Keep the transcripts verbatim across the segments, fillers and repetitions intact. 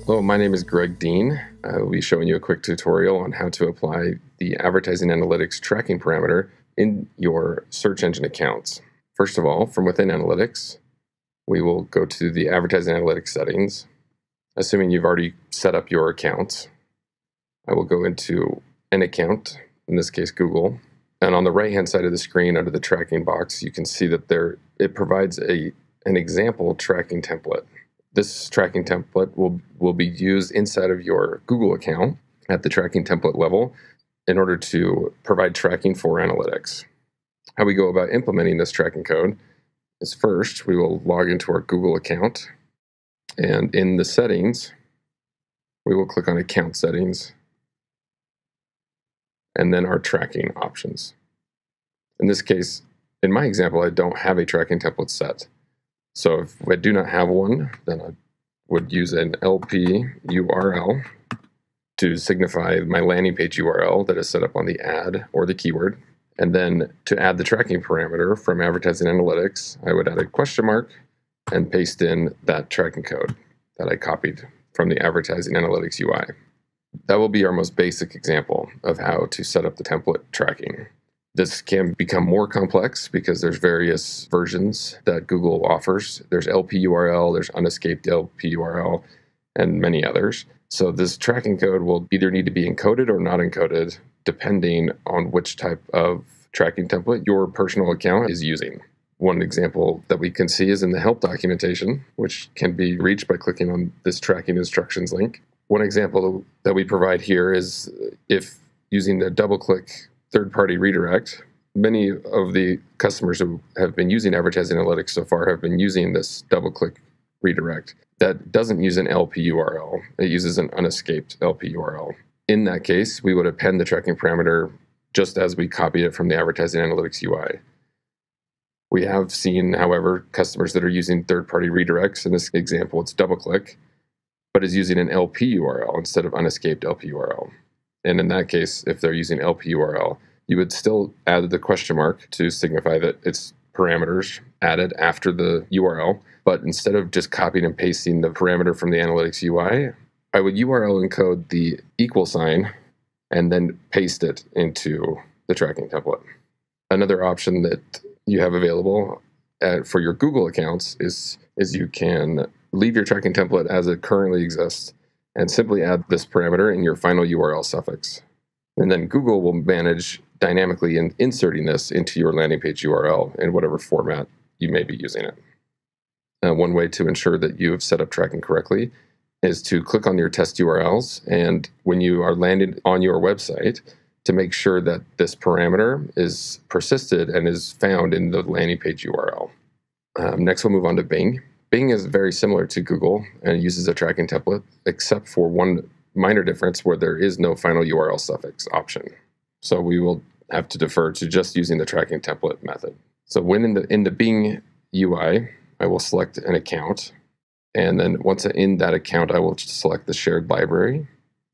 Hello, my name is Greg Dean. I will be showing you a quick tutorial on how to apply the Advertising Analytics tracking parameter in your search engine accounts. First of all, from within Analytics, we will go to the Advertising Analytics settings. Assuming you've already set up your account, I will go into an account, in this case Google, and on the right-hand side of the screen under the tracking box, you can see that there it provides a an example tracking template. This tracking template will, will be used inside of your Google account at the tracking template level in order to provide tracking for analytics. How we go about implementing this tracking code is first, we will log into our Google account, and in the settings, we will click on Account Settings, and then our tracking options. In this case, in my example, I don't have a tracking template set. So if I do not have one, then I would use an L P U R L to signify my landing page U R L that is set up on the ad or the keyword. And then to add the tracking parameter from Advertising Analytics, I would add a question mark and paste in that tracking code that I copied from the Advertising Analytics U I. That will be our most basic example of how to set up the template tracking. This can become more complex because there's various versions that Google offers. There's L P U R L, there's unescaped L P U R L, and many others. So this tracking code will either need to be encoded or not encoded, depending on which type of tracking template your personal account is using. One example that we can see is in the help documentation, which can be reached by clicking on this tracking instructions link. One example that we provide here is if using the double-click third-party redirect, many of the customers who have been using Advertising Analytics so far have been using this double-click redirect that doesn't use an L P U R L. It uses an unescaped L P U R L. In that case, we would append the tracking parameter just as we copied it from the Advertising Analytics U I. We have seen, however, customers that are using third-party redirects. In this example, it's double-click, but is using an L P U R L instead of unescaped L P U R L. And in that case, if they're using L P U R L, you would still add the question mark to signify that it's parameters added after the U R L. But instead of just copying and pasting the parameter from the Analytics U I, I would U R L encode the equal sign and then paste it into the tracking template. Another option that you have available uh, for your Google accounts is, is you can leave your tracking template as it currently exists and simply add this parameter in your final U R L suffix. And then Google will manage dynamically in inserting this into your landing page U R L in whatever format you may be using it. Uh, one way to ensure that you have set up tracking correctly is to click on your test U R Ls, and when you are landed on your website, to make sure that this parameter is persisted and is found in the landing page U R L. Um, next, we'll move on to Bing. Bing is very similar to Google and uses a tracking template, except for one minor difference where there is no final U R L suffix option. So we will have to defer to just using the tracking template method. So when in the in the Bing U I, I will select an account, and then once in that account, I will select the shared library,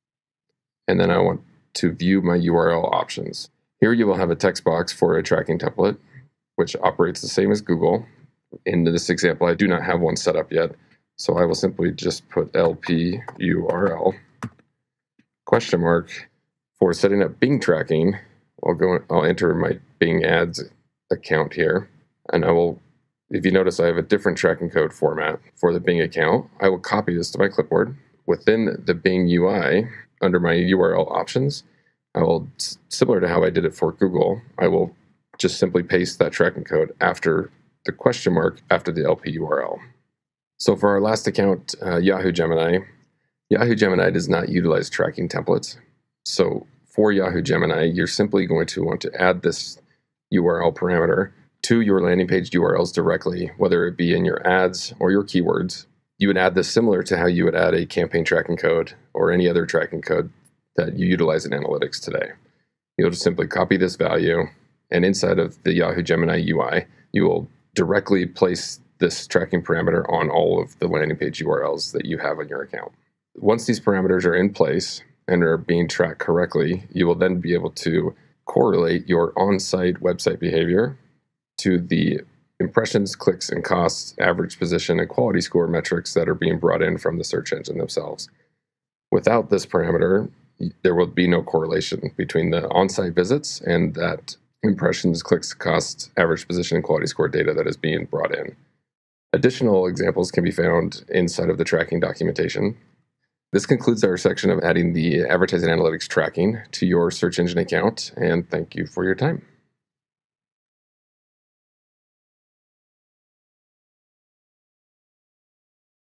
and then I want to view my U R L options. Here you will have a text box for a tracking template, which operates the same as Google. In this example, I do not have one set up yet, so I will simply just put L P U R L question mark. For setting up Bing tracking, I'll go. I'll enter my Bing Ads account here, and I will. If you notice, I have a different tracking code format for the Bing account. I will copy this to my clipboard. Within the Bing U I, under my U R L options, I will, similar to how I did it for Google, I will just simply paste that tracking code after the question mark after the L P U R L. So for our last account, uh, Yahoo Gemini, Yahoo Gemini does not utilize tracking templates. So for Yahoo Gemini, you're simply going to want to add this U R L parameter to your landing page U R Ls directly, whether it be in your ads or your keywords. You would add this similar to how you would add a campaign tracking code or any other tracking code that you utilize in analytics today. You'll just simply copy this value, and inside of the Yahoo Gemini U I, you will directly place this tracking parameter on all of the landing page U R Ls that you have on your account. Once these parameters are in place and are being tracked correctly, you will then be able to correlate your on-site website behavior to the impressions, clicks, and costs, average position, and quality score metrics that are being brought in from the search engine themselves. Without this parameter, there will be no correlation between the on-site visits and that impressions, clicks, costs, average position, and quality score data that is being brought in. Additional examples can be found inside of the tracking documentation. This concludes our section of adding the advertising analytics tracking to your search engine account, and thank you for your time.